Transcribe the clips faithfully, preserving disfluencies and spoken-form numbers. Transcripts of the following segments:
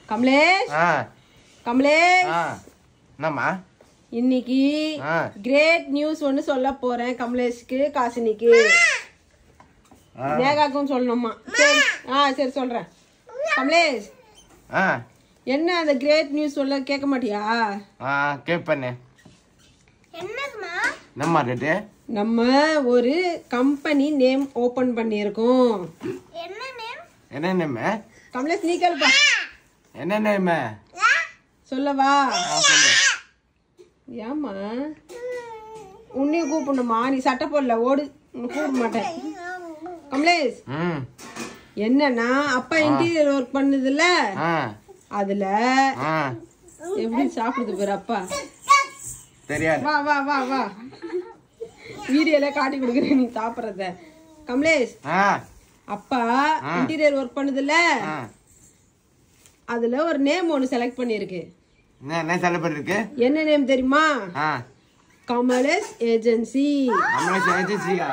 கமலேஷ் கமலேஷ் என்னம்மா இன்னைக்கு great news ஒன்னு சொல்ல போறேன். கமலேஷ்க்கு காசினிக்கு நேகாக்கும் சொல்லணுமா? சரி ஆ சரி சொல்றேன். கமலேஷ் என்ன அந்த கிரேட் நியூஸ் சொல்ல கேட்க மாட்டியா? கேட்பேனே. என்னம்மா ரேட்டு? நம்ம ஒரு கம்பெனி நேம் ஓபன் பண்ணியிருக்கோம். என்ன நேம்? என்ன நேம்? கமலேஷ் நீ கேளுப்பா. என்ன நேம் சொல்லவா? ஏமா உன்னையும் கூப்பிடணுமா? நீ சட்டை போடல ஓடு, கூப்பிட மாட்டேன். கமலேஷ் என்னன்னா அப்பா இன்டீரியர் ஒர்க் பண்ணுதுல்ல, அதுல எப்படி சாப்பிடுது பேரு அப்பா தெரியாது. வா வா வா வா வீடியோல காட்டி கொடுக்குறேன் நீ சாப்பிடுறத. கமலேஷ் அப்பா இன்டீரியர் ஒர்க் பண்ணுதுல்ல, அதுல ஒரு நேம் ஒன்னு செலக்ட் பண்ணிருக்கு. என்ன செலக்ட் பண்ணிருக்கு? என்ன நேம் தெரியுமா? கமலேஷ் ஏஜென்சி. கமலேஷ் ஏஜென்சியா?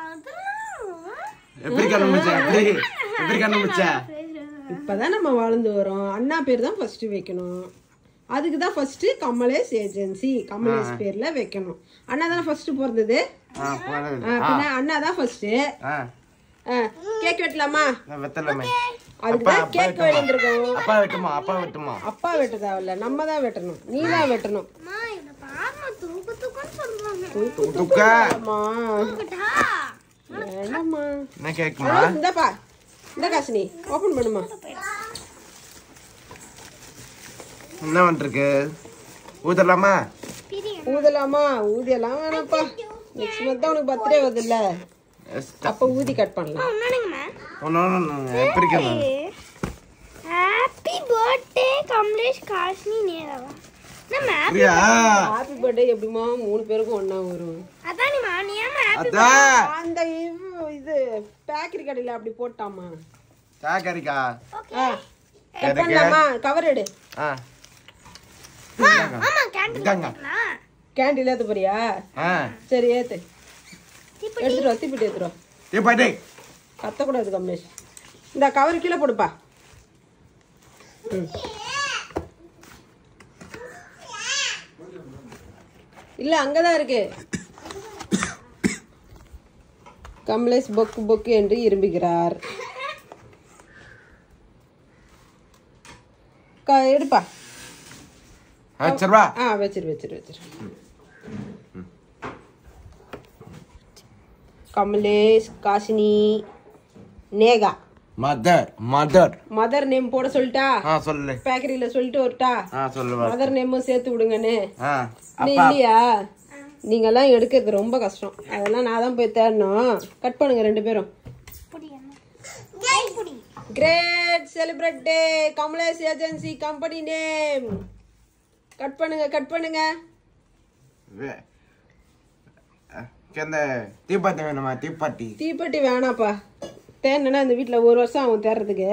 எப்படி கண்டுபிடிச்ச? எப்படி எப்படி கண்டுபிடிச்ச? இப்பதான் நம்ம வாழ்ந்து வரோம். அண்ணா பேர் தான் ஃபர்ஸ்ட் வைக்கணும். அதுக்கு தான் ஃபர்ஸ்ட் கமலேஷ் ஏஜென்சி கமலேஷ் பேர்ல வைக்கணும். அண்ணா தானே ஃபர்ஸ்ட் பிறந்தது, பின்ன அண்ணா தான் ஃபர்ஸ்ட். கேக் வெட்டலாமா? வெட்டலாமே. அதுக்கு தான் கேக் வெட்டிருக்கோம். அப்பா வெட்டுமா? அப்பா வெட்டுமா? அப்பா வெட்ட தேவையில்ல, நம்ம தான் வெட்டணும். நீ தான் வெட்டணும். இந்தப்பா இந்த காசினி ஓபன் பண்ணுமா? என்ன பண்றது? ஊதலாமா? ஊதலாமா? ஊதியலாம் வேணாப்பா. நெக்ஸ்ட் மந்த் உனக்கு பர்த்டே வருது இல்ல, அப்ப ஊதி கட் பண்ணலாம். ஹாப்பி பர்த்டே கமலேஷ் காசினி நேரவா. நம்ம ஹாப்பி பர்த்டே எப்படிமா மூணு பேருக்கும் ஒண்ணா வரும்? அதானே மா நீ ஏமா ஹாப்பி அந்த இது பேக்கரி கடையில அப்படி போட்டாமா? பேக்கரிக்கா? கட் பண்ணலாமா? கவர் எடு. ஆமா கேண்டில் கேண்டில் ஏத்து போறியா? சரி ஏத்து. எடுத்துட்டு வா, தீப்பெட்டி எடுத்துட்டு வா. தீப்பெட்டி கத்தக்கூடாது கமலேஷ். இந்த கவர் கீழே போடுப்பா. இல்ல அங்கதான் இருக்கு. கமலேஷ் பொக்கு பொக்கு என்று இரும்புகிறார். எடுப்பா. வச்சிருவா. ஆ வச்சிரு வச்சிரு வச்சிரு. கமலேஷ் காசினி Neha. Mother mother mother name போட சொல்லிட்டா? ஆ சொல்லு. பேக்கரியில சொல்லிட்டு வரட்டா? ஆ சொல்லு. மதர் நேமும் சேர்த்து விடுங்கன்னு. ஆ நீ இல்லையா? நீங்க எல்லாம் எடுக்கிறது ரொம்ப கஷ்டம். அதெல்லாம் நான் தான் போய் தேடணும். கட் பண்ணுங்க ரெண்டு பேரும். Great celebrate day Kamalesh agency company name. Cut பண்ணுங்க கட் பண்ணுங்க. தீப்பெட்டி வேணுமா? தீப்பெட்டி தீப்பெட்டி வேணாப்பா. தேன்னா இந்த வீட்டுல ஒரு வருஷம் ஆகும் தேர்றதுக்கு.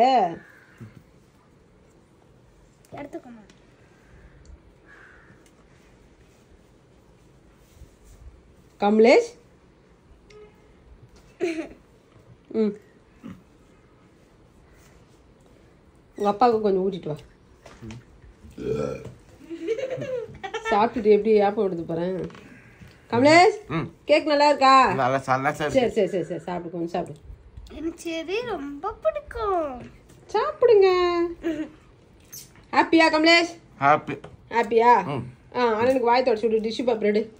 எடுத்துக்கோமா. கமலேஷ் ம் உங்க அப்பாவுக்கு கொஞ்சம் ஊட்டிட்டு வா. சாப்பிட்டுட்டு எப்படி ஏப்பம் எடுத்து போறேன். கமலேஷ் கேக் நல்லா இருக்கா? சரி சரி சரி சரி சாப்பிடு, கொஞ்சம் சாப்பிடு. எனக்கு செரி ரொம்ப பிடிக்கும். சாப்பிடுங்க. ஹாப்பியா கமலேஷ்? ஹாப்பி. ஹாப்பியா? ஆ அண்ணனுக்கு வாய் தொடச்சு விடு. டிஷ்யூ பேப்பர் எடு.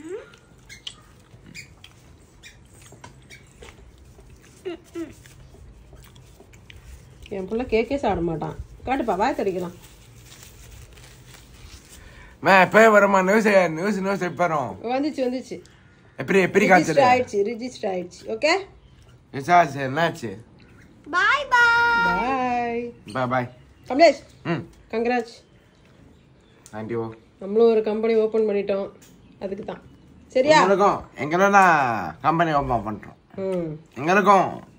என் பிள்ளை கேக்கே சாப்பிட மாட்டான். காட்டுப்பா வாய் தடிக்கலாம். மே பே வரமா நியூஸ் நியூஸ் நியூஸ் எப்பறோம் வந்துச்சு வந்துச்சு. எப்படி எப்படி காட்சி ஆயிடுச்சு, ரிஜிஸ்டர் ஆயிடுச்சு. ஓகே ரிசார்ஜ் என்னாச்சு? Bye bye bye bye bye. Kamalesh ம் கங்க்ராட்ஸ். Thank you. நம்மளும் ஒரு கம்பெனி ஓபன் பண்ணிட்டோம். அதுக்கு தான். சரியா? எங்களுக்கும் எங்களோட கம்பெனி ஓபன் பண்றோம். ம் எங்களுக்கும்